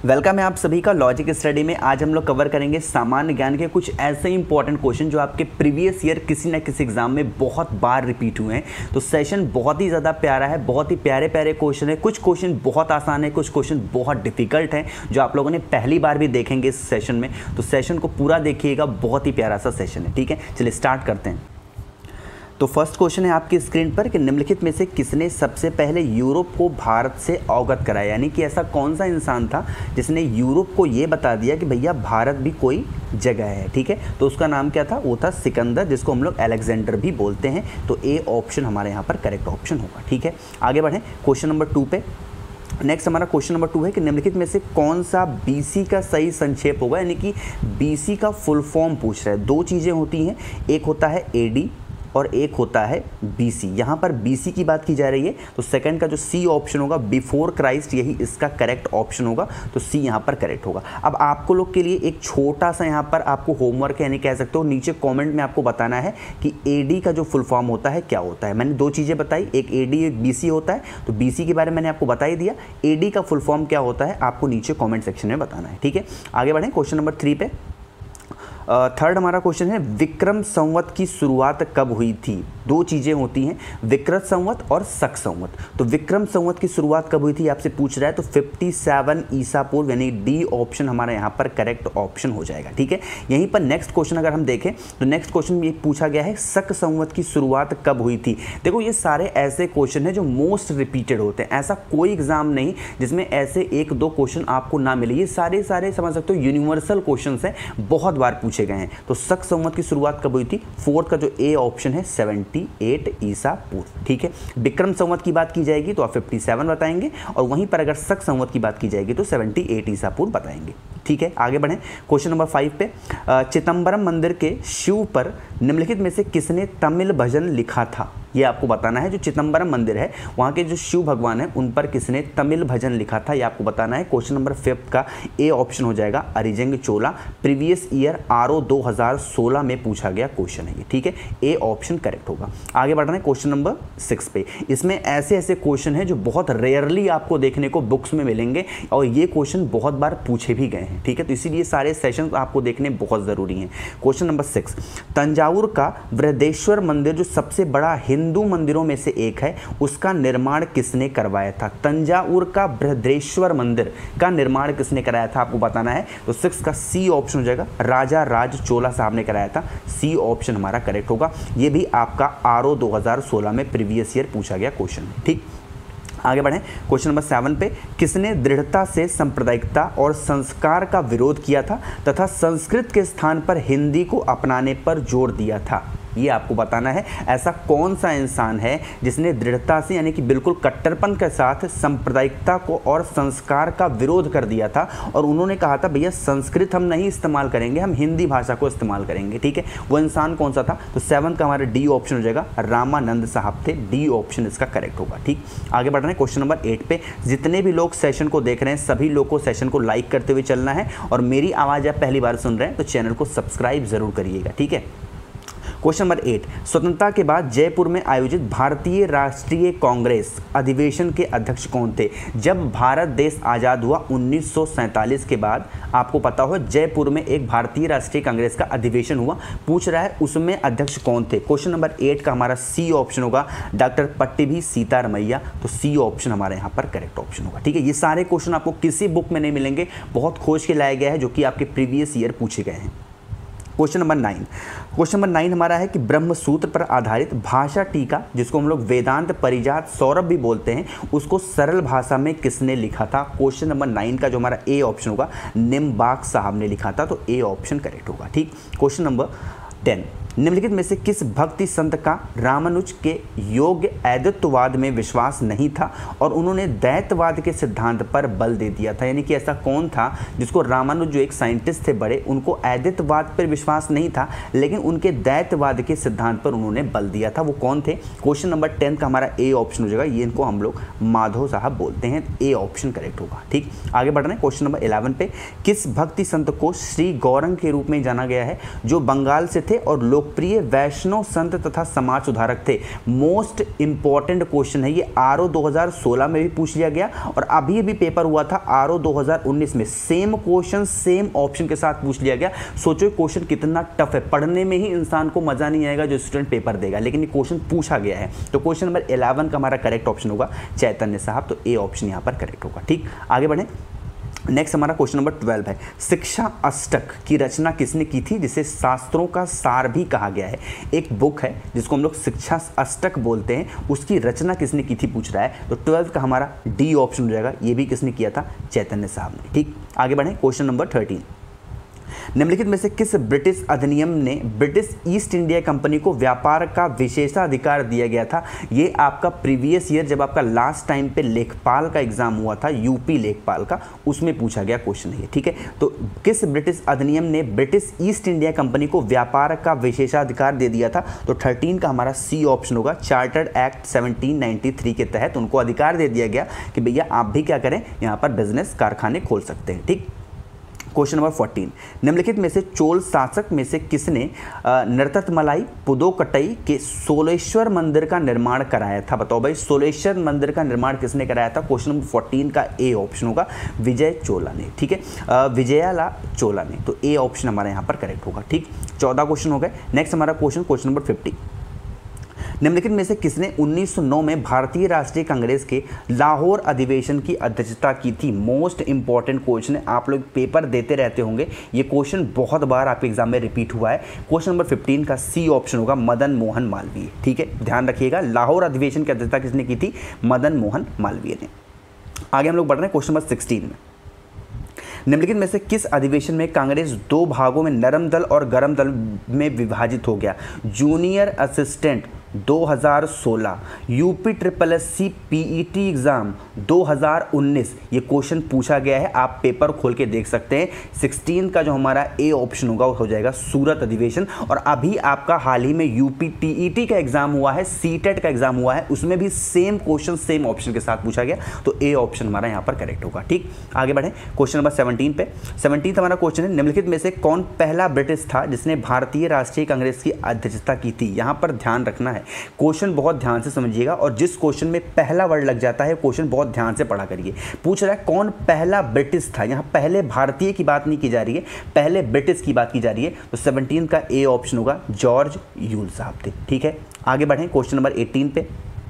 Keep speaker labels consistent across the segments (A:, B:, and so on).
A: Welcome है आप सभी का लॉजिक स्टडी में। आज हम लोग कवर करेंगे सामान्य ज्ञान के कुछ ऐसे इंपॉर्टेंट क्वेश्चन जो आपके प्रीवियस ईयर किसी न किसी एग्जाम में बहुत बार रिपीट हुए हैं। तो सेशन बहुत ही ज़्यादा प्यारा है, बहुत ही प्यारे प्यारे क्वेश्चन है। कुछ क्वेश्चन बहुत आसान है, कुछ क्वेश्चन बहुत डिफिकल्ट हैं जो आप लोगों ने पहली बार भी देखेंगे इस सेशन में। तो सेशन को पूरा देखिएगा, बहुत ही प्यारा सा सेशन है। ठीक है, चलिए स्टार्ट करते हैं। तो फर्स्ट क्वेश्चन है आपकी स्क्रीन पर कि निम्नलिखित में से किसने सबसे पहले यूरोप को भारत से अवगत कराया, यानी कि ऐसा कौन सा इंसान था जिसने यूरोप को ये बता दिया कि भैया भारत भी कोई जगह है। ठीक है, तो उसका नाम क्या था? वो था सिकंदर, जिसको हम लोग अलेक्जेंडर भी बोलते हैं। तो ए ऑप्शन हमारे यहाँ पर करेक्ट ऑप्शन होगा। ठीक है, आगे बढ़ें क्वेश्चन नंबर 2 पे। नेक्स्ट हमारा क्वेश्चन नंबर 2 है कि निम्नलिखित में से कौन सा बीसी का सही संक्षेप होगा, यानी कि बीसी का फुल फॉर्म पूछ रहा है। दो चीज़ें होती हैं, एक होता है एडी और एक होता है बीसी। यहाँ पर बीसी की बात की जा रही है, तो सेकंड का जो सी ऑप्शन होगा बिफोर क्राइस्ट, यही इसका करेक्ट ऑप्शन होगा। तो सी यहाँ पर करेक्ट होगा। अब आपको लोग के लिए एक छोटा सा यहाँ पर आपको होमवर्क है, यानी कह सकते हो नीचे कमेंट में आपको बताना है कि एडी का जो फुल फॉर्म होता है क्या होता है। मैंने दो चीज़ें बताई, एक एडी एक बीसी होता है। तो बीसी के बारे में मैंने आपको बता ही दिया, एडी का फुल फॉर्म क्या होता है आपको नीचे कॉमेंट सेक्शन में बताना है। ठीक है, आगे बढ़ें क्वेश्चन नंबर 3 पे। थर्ड हमारा क्वेश्चन है विक्रम संवत की शुरुआत कब हुई थी? दो चीज़ें होती हैं, विक्रत संवत और शक संवत। तो विक्रम संवत की शुरुआत कब हुई थी आपसे पूछ रहा है, तो 57 ईसा पूर्व, यानी डी ऑप्शन हमारा यहाँ पर करेक्ट ऑप्शन हो जाएगा। ठीक है, यहीं पर नेक्स्ट क्वेश्चन अगर हम देखें तो नेक्स्ट क्वेश्चन में पूछा गया है शक संवत की शुरुआत कब हुई थी। देखो ये सारे ऐसे क्वेश्चन हैं जो मोस्ट रिपीटेड होते हैं, ऐसा कोई एग्जाम नहीं जिसमें ऐसे एक दो क्वेश्चन आपको ना मिले। ये सारे समझ सकते हो यूनिवर्सल क्वेश्चन हैं, बहुत बार पूछे गए हैं। तो शक संवत की शुरुआत कब हुई थी? फोर्थ का जो ए ऑप्शन है 78 ईसा पूर्व। ठीक है, विक्रम संवत की बात की जाएगी तो आप 57 बताएंगे, और वहीं पर अगर शक संवत की बात की जाएगी तो 78 ईसा पूर्व बताएंगे। ठीक है, आगे बढ़ें क्वेश्चन नंबर 5 पे। चिदंबरम मंदिर के शिव पर निम्नलिखित में से किसने तमिल भजन लिखा था? ये आपको बताना है। जो चिदंबरम मंदिर है वहाँ के जो शिव भगवान है उन पर किसने तमिल भजन लिखा था, ये आपको बताना है। क्वेश्चन नंबर 5 का ए ऑप्शन हो जाएगा अरिजंग चोला। प्रीवियस ईयर आरओ 2016 में पूछा गया क्वेश्चन है ये। ठीक है, ए ऑप्शन करेक्ट होगा। आगे बढ़ रहे हैं क्वेश्चन नंबर 6 पे। इसमें ऐसे ऐसे क्वेश्चन हैं जो बहुत रेयरली आपको देखने को बुक्स में मिलेंगे, और ये क्वेश्चन बहुत बार पूछे भी गए हैं। ठीक है, तो इसीलिए सारे सेशन आपको देखने बहुत ज़रूरी हैं। क्वेश्चन नंबर 6, तंजावुर का बृहदेश्वर मंदिर जो सबसे बड़ा हिंदू मंदिरों में से एक है, उसका निर्माण किसने करवाया था? तंजावुर का बृहदेश्वर मंदिर का निर्माण किसने कराया था आपको बताना है। तो 6 का सी ऑप्शन हो जाएगा, राजा राज चोला साहब ने कराया था। सी ऑप्शन हमारा करेक्ट होगा। ये भी आपका आरओ 2016 में प्रीवियस ईयर पूछा गया क्वेश्चन है। ठीक, आगे बढ़ें क्वेश्चन नंबर 7 पे। किसने दृढ़ता से सांप्रदायिकता और संस्कार का विरोध किया था तथा संस्कृत के स्थान पर हिंदी को अपनाने पर जोर दिया था? ये आपको बताना है। ऐसा कौन सा इंसान है जिसने दृढ़ता से, यानी कि बिल्कुल कट्टरपन के साथ सांप्रदायिकता को और संस्कार का विरोध कर दिया था, और उन्होंने कहा था भैया संस्कृत हम नहीं इस्तेमाल करेंगे, हम हिंदी भाषा को इस्तेमाल करेंगे। ठीक है, वो इंसान कौन सा था? तो 7 का हमारा डी ऑप्शन हो जाएगा, रामानंद साहब थे। डी ऑप्शन इसका करेक्ट होगा। ठीक, आगे बढ़ रहे हैं क्वेश्चन नंबर 8 पे। जितने भी लोग सेशन को देख रहे हैं सभी लोग को सेशन को लाइक करते हुए चलना है, और मेरी आवाज़ आप पहली बार सुन रहे हैं तो चैनल को सब्सक्राइब जरूर करिएगा। ठीक है, क्वेश्चन नंबर 8, स्वतंत्रता के बाद जयपुर में आयोजित भारतीय राष्ट्रीय कांग्रेस अधिवेशन के अध्यक्ष कौन थे? जब भारत देश आज़ाद हुआ 1947 के बाद, आपको पता हो जयपुर में एक भारतीय राष्ट्रीय कांग्रेस का अधिवेशन हुआ। पूछ रहा है उसमें अध्यक्ष कौन थे? क्वेश्चन नंबर 8 का हमारा सी ऑप्शन होगा, डॉक्टर पट्टभी सीतारमैया। तो सी ऑप्शन हमारे यहाँ पर करेक्ट ऑप्शन होगा। ठीक है, ये सारे क्वेश्चन आपको किसी बुक में नहीं मिलेंगे, बहुत खोज के लाया गया है जो कि आपके प्रीवियस ईयर पूछे गए हैं। क्वेश्चन नंबर 9, क्वेश्चन नंबर 9 हमारा है कि ब्रह्म सूत्र पर आधारित भाषा टीका, जिसको हम लोग वेदांत परिजात सौरभ भी बोलते हैं, उसको सरल भाषा में किसने लिखा था? क्वेश्चन नंबर 9 का जो हमारा ए ऑप्शन होगा निम्बाक साहब ने लिखा था। तो ए ऑप्शन करेक्ट होगा। ठीक, क्वेश्चन नंबर 10, निम्नलिखित में से किस भक्ति संत का रामानुज के योग्य अद्वैतवाद में विश्वास नहीं था और उन्होंने द्वैतवाद के सिद्धांत पर बल दे दिया था? यानी कि ऐसा कौन था जिसको रामानुज जो एक साइंटिस्ट थे बड़े, उनको अद्वैतवाद पर विश्वास नहीं था लेकिन उनके द्वैतवाद के सिद्धांत पर उन्होंने बल दिया था? वो कौन थे? क्वेश्चन नंबर 10 का हमारा ए ऑप्शन हो जाएगा, ये इनको हम लोग माधव साहब बोलते हैं। ए ऑप्शन करेक्ट होगा। ठीक, आगे बढ़ रहे हैं क्वेश्चन नंबर 11 पे। किस भक्ति संत को श्री गौरंग के रूप में जाना गया है जो बंगाल से थे और लोक लोकप्रिय वैष्णव संत तथा समाज सुधारक थे? मोस्ट इंपॉर्टेंट क्वेश्चन है ये। आरओ 2016 में भी पूछ लिया गया और अभी भी पेपर हुआ था आरओ 2019 में, सेम क्वेश्चन सेम ऑप्शन के साथ पूछ लिया गया। सोचो क्वेश्चन कितना टफ है, पढ़ने में ही इंसान को मजा नहीं आएगा जो स्टूडेंट पेपर देगा, लेकिन ये क्वेश्चन पूछा गया है। तो क्वेश्चन नंबर 11 का हमारा करेक्ट ऑप्शन होगा चैतन्य साहब, तो ए ऑप्शन यहाँ पर करेक्ट होगा। ठीक, आगे बढ़े। नेक्स्ट हमारा क्वेश्चन नंबर 12 है, शिक्षा अष्टक की रचना किसने की थी, जिसे शास्त्रों का सार भी कहा गया है। एक बुक है जिसको हम लोग शिक्षा अष्टक बोलते हैं, उसकी रचना किसने की थी पूछ रहा है। तो 12 का हमारा डी ऑप्शन हो जाएगा, ये भी किसने किया था, चैतन्य साहब ने। ठीक, आगे बढ़े। क्वेश्चन नंबर 13, निम्नलिखित में से किस ब्रिटिश अधिनियम ने ब्रिटिश ईस्ट इंडिया कंपनी को व्यापार का विशेषाधिकार दिया गया था। ये आपका प्रीवियस ईयर जब आपका लास्ट टाइम पे लेखपाल का एग्जाम हुआ था, यूपी लेखपाल का, उसमें पूछा गया क्वेश्चन है। ठीक है, तो किस ब्रिटिश अधिनियम ने ब्रिटिश ईस्ट इंडिया कंपनी को व्यापार का विशेषाधिकार दे दिया था। तो 13 का हमारा सी ऑप्शन होगा, चार्टर्ड एक्ट 1793 के तहत उनको अधिकार दे दिया गया कि भैया आप भी क्या करें, यहाँ पर बिजनेस कारखाने खोल सकते हैं। ठीक, क्वेश्चन नंबर 14, निम्नलिखित में से चोल शासक में से किसने नर्ततमलाई पुदोकट्टई के सोलेश्वर मंदिर का निर्माण कराया था। बताओ भाई, सोलेश्वर मंदिर का निर्माण किसने कराया था। क्वेश्चन नंबर 14 का ए ऑप्शन होगा, विजय चोला ने। ठीक है, विजयाला चोला ने, तो ए ऑप्शन हमारा यहाँ पर करेक्ट होगा। ठीक, 14 क्वेश्चन हो गए। नेक्स्ट हमारा क्वेश्चन नंबर 50, निम्नलिखित में से किसने 1909 में भारतीय राष्ट्रीय कांग्रेस के लाहौर अधिवेशन की अध्यक्षता की थी। मोस्ट इंपॉर्टेंट क्वेश्चन है, आप लोग पेपर देते रहते होंगे, ये क्वेश्चन बहुत बार आपके एग्जाम में रिपीट हुआ है। क्वेश्चन नंबर 15 का सी ऑप्शन होगा, मदन मोहन मालवीय। ठीक है, ध्यान रखिएगा, लाहौर अधिवेशन की अध्यक्षता किसने की थी, मदन मोहन मालवीय ने। आगे हम लोग बढ़ रहे हैं क्वेश्चन नंबर 16 में, निम्नलिखित में से किस अधिवेशन में कांग्रेस दो भागों में नरम दल और गरम दल में विभाजित हो गया। Junior assistant 2016, UP SSC PET exam 2019, ये क्वेश्चन पूछा गया है, आप पेपर खोल के देख सकते हैं। 16 का जो हमारा ए ऑप्शन होगा वो हो जाएगा सूरत अधिवेशन। और अभी आपका हाल ही में यूपी TET का एग्जाम हुआ है, CTET का एग्जाम हुआ है, उसमें भी सेम क्वेश्चन सेम ऑप्शन के साथ पूछा गया, तो ए ऑप्शन हमारा यहाँ पर करेक्ट होगा। ठीक, आगे बढ़े क्वेश्चन नंबर 17 पे। 17 हमारा क्वेश्चन है, निम्नलिखित में से कौन पहला ब्रिटिश था जिसने भारतीय राष्ट्रीय कांग्रेस की अध्यक्षता की थी। यहाँ पर ध्यान रखना है, क्वेश्चन बहुत ध्यान से समझिएगा, और जिस क्वेश्चन में पहला वर्ड लग जाता है क्वेश्चन बहुत ध्यान से पढ़ा करिए। पूछ रहा है कौन पहला ब्रिटिश था, यहाँ पहले भारतीय की बात नहीं की जा रही है, पहले ब्रिटिश की बात की जा रही है। तो 17 का ए ऑप्शन होगा, जॉर्ज यूल साहब थे। ठीक है, आगे बढ़ें क्वेश्चन नंबर 18 पे।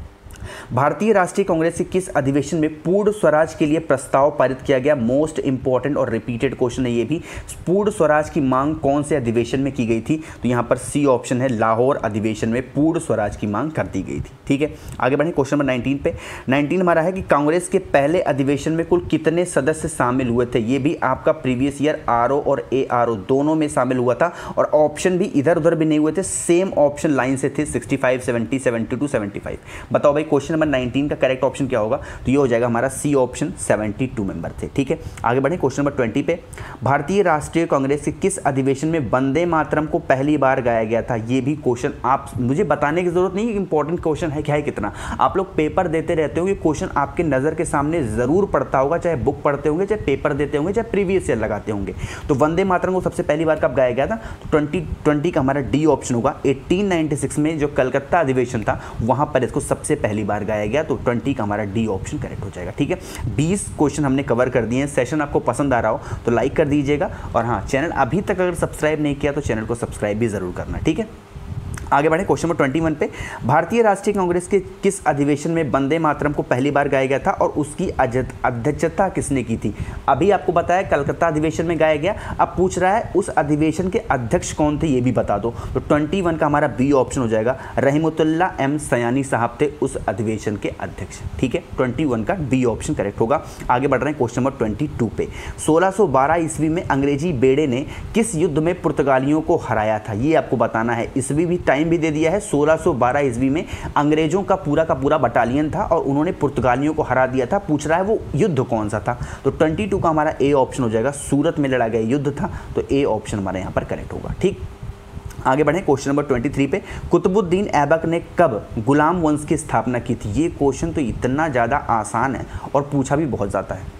A: भारतीय राष्ट्रीय कांग्रेस के किस अधिवेशन में पूर्ण स्वराज के लिए प्रस्ताव पारित किया गया। मोस्ट इंपॉर्टेंट और रिपीटेड क्वेश्चन है ये भी। पूर्ण स्वराज की मांग कौन से अधिवेशन में की गई थी, तो यहाँ पर सी ऑप्शन है, लाहौर अधिवेशन में पूर्ण स्वराज की मांग कर दी गई थी। ठीक है, आगे बढ़े क्वेश्चन नंबर 19 पे। 19 हमारा है कि कांग्रेस के पहले अधिवेशन में कुल कितने सदस्य शामिल हुए थे। ये भी आपका प्रीवियस ईयर आरओ और ARO दोनों में शामिल हुआ था, और ऑप्शन भी इधर उधर भी नहीं हुए थे, सेम ऑप्शन लाइन से थे, 65, 70, 72, 75। बताओ भाई क्वेश्चन नंबर 19 का करेक्ट ऑप्शन क्या होगा, तो ये हो जाएगा हमारा सी ऑप्शन, 72 मेंबर थे। ठीक है, आगे बढ़े क्वेश्चन नंबर 20 पे। भारतीय राष्ट्रीय कांग्रेस के किस अधिवेशन में वंदे मातरम को पहली बार गाया गया था। ये भी क्वेश्चन आप मुझे बताने की जरूरत नहीं, इंपॉर्टेंट क्वेश्चन है, क्या है कितना आप लोग पेपर देते रहते हो, ये क्वेश्चन आपके नजर के सामने जरूर पड़ता होगा, चाहे बुक पढ़ते होंगे, चाहे पेपर देते होंगे, चाहे प्रीवियस ईयर लगाते होंगे। तो वंदे मातरम को सबसे पहली बार कब गाया गया था, तो 2020 का हमारा डी ऑप्शन होगा। 1896 में जो कलकत्ता अधिवेशन था वहां पर इसको सबसे पहली बार गाया गया, तो 20 का हमारा डी ऑप्शन करेक्ट हो जाएगा। ठीक है, 20 क्वेश्चन हमने कवर कर दिए हैं। सेशन आपको पसंद आ रहा हो तो लाइक कर दीजिएगा, और हाँ, चैनल अभी तक अगर सब्सक्राइब नहीं किया तो चैनल को सब्सक्राइब भी जरूर करना। ठीक है, आगे बढ़े क्वेश्चन नंबर 21 पे। भारतीय राष्ट्रीय कांग्रेस के किस अधिवेशन में वंदे मातरम को पहली बार गाया गया था और उसकी अध्यक्षता किसने की थी। अभी आपको बताया कलकत्ता अधिवेशन में गाया गया, अब पूछ रहा है उस अधिवेशन के अध्यक्ष कौन थे, ये भी बता दो। तो 21 का हमारा बी ऑप्शन हो जाएगा, रहीमतुल्ला एम सयानी साहब थे उस अधिवेशन के अध्यक्ष। ठीक है, 21 का बी ऑप्शन करेक्ट होगा। आगे बढ़ रहे हैं क्वेश्चन नंबर 22 पे। 1612 ईस्वी में अंग्रेजी बेड़े ने किस युद्ध में पुर्तगालियों को हराया था, ये आपको बताना है। ईस्वी भी टाइम भी दे दिया है। 1612 ईस्वी में अंग्रेजों का पूरा बटालियन था और उन्होंने पुर्तगालियों को हरा दिया था। पूछ रहा है वो युद्ध कौन सा था, तो 22 का हमारा ए ऑप्शन हो जाएगा, सूरत में लड़ा गया युद्ध था, तो ए ऑप्शन हमारे यहाँ पर करेक्ट होगा। ठीक, आगे बढ़े क्वेश्चन नंबर 23 पे। कुतुबुद्दीन ऐबक ने कब गुलाम वंश की स्थापना की थी। ये क्वेश्चन तो इतना ज़्यादा आसान है और पूछा भी बहुत ज़्यादा है।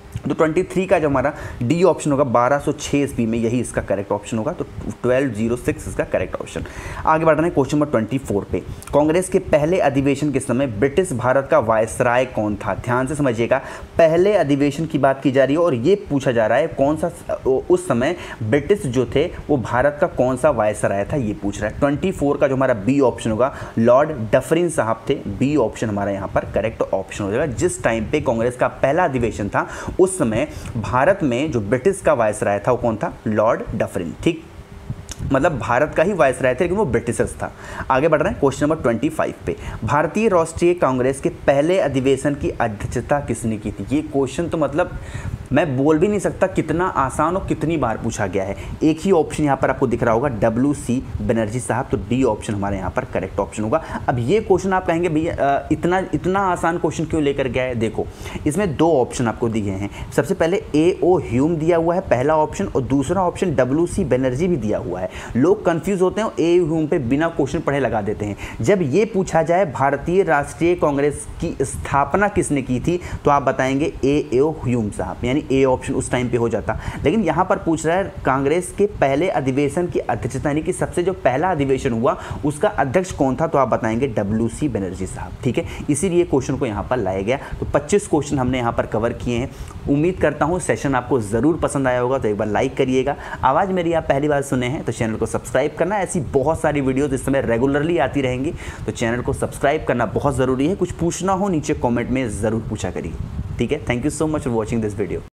A: तो 23 का जो हमारा डी ऑप्शन होगा 1206 ईस्वी में, यही इसका करेक्ट ऑप्शन होगा। तो 1206 इसका करेक्ट ऑप्शन। आगे बढ़ रहे हैं क्वेश्चन नंबर 24 पे। कांग्रेस के पहले अधिवेशन के समय ब्रिटिश भारत का वायसराय कौन था? ध्यान से समझिएगा, पहले अधिवेशन की बात की जा रही है और ये पूछा जा रहा है कौन सा उस समय ब्रिटिश जो थे वो भारत का कौन सा वायसराय था, ये पूछ रहा है। 24 का जो हमारा बी ऑप्शन होगा लॉर्ड डफरिन साहब थे। बी ऑप्शन हमारा यहाँ पर करेक्ट ऑप्शन हो जाएगा। जिस टाइम पे कांग्रेस का पहला अधिवेशन था उस समय भारत में जो ब्रिटिश का वायसराय था वो कौन था? Lord Dufferin. ठीक, मतलब भारत का ही वायसराय थे लेकिन वो ब्रिटिशर्स था। आगे बढ़ रहे हैं क्वेश्चन नंबर 25 पे। भारतीय राष्ट्रीय कांग्रेस के पहले अधिवेशन की अध्यक्षता किसने की थी? ये क्वेश्चन तो मतलब मैं बोल भी नहीं सकता कितना आसान और कितनी बार पूछा गया है। एक ही ऑप्शन यहाँ पर आपको दिख रहा होगा WC बनर्जी साहब। तो डी ऑप्शन हमारे यहाँ पर करेक्ट ऑप्शन होगा। अब ये क्वेश्चन आप कहेंगे भैया इतना आसान क्वेश्चन क्यों लेकर गया है? देखो, इसमें दो ऑप्शन आपको दिए हैं। सबसे पहले A.O. ह्यूम दिया हुआ है पहला ऑप्शन, और दूसरा ऑप्शन WC बनर्जी भी दिया हुआ है। लोग कंफ्यूज होते हैं, A.O. ह्यूम पे बिना क्वेश्चन पढ़े लगा देते हैं। जब ये पूछा जाए भारतीय राष्ट्रीय कांग्रेस की स्थापना किसने की थी तो आप बताएंगे A.O. ह्यूम साहब, यानी ए ऑप्शन उस टाइम पे हो जाता। लेकिन यहाँ पर पूछ रहा है कांग्रेस के पहले अधिवेशन की अध्यक्षता, यानी कि सबसे जो पहला अधिवेशन हुआ उसका अध्यक्ष कौन था, तो आप बताएंगे WC बनर्जी साहब। ठीक है, इसीलिए क्वेश्चन को यहाँ पर लाया गया। तो 25 क्वेश्चन हमने यहाँ पर कवर किए हैं। उम्मीद करता हूँ सेशन आपको ज़रूर पसंद आया होगा। तो एक बार लाइक करिएगा। आवाज़ मेरी आप पहली बार सुने हैं तो चैनल को सब्सक्राइब करना। ऐसी बहुत सारी वीडियोज़ इस समय रेगुलरली आती रहेंगी, तो चैनल को सब्सक्राइब करना बहुत ज़रूरी है। कुछ पूछना हो नीचे कॉमेंट में ज़रूर पूछा करिए। ठीक है, thank you so much for watching this video.